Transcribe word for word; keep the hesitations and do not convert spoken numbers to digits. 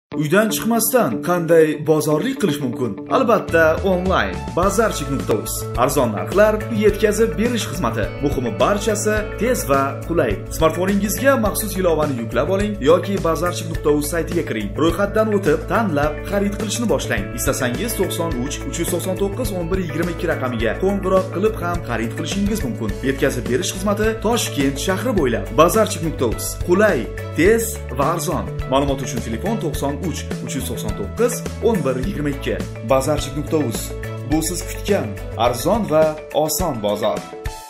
Uydan chiqmasdan qanday bozorlik qilish mumkin? Albatta, onlayn. bazarchik nuqta uz. Arzon narxlar, yetkazib berish xizmati. Muhimi barchasi tez va qulay. Smartfoningizga maxsus ilovani yuklab oling yoki bazarchik nuqta uz saytiga kiring. Ro'yxatdan o'tib, tanlab xarid qilishni boshlang. Istasangiz to'qson uch uch yuz to'qson to'qqiz o'n bir yigirma ikki raqamiga qo'ng'iroq qilib ham xarid qilishingiz mumkin. Yetkazib berish xizmati Toshkent shahri bo'ylab. bazarchik nuqta uz. Qulay, tez va arzon. Ma'lumot uchun telefon to'qson uch uch yuz to'qson to'qqiz o'n bir yigirma ikki. bazarchik nuqta uz. Bu siz kutgan arzon va oson bozor.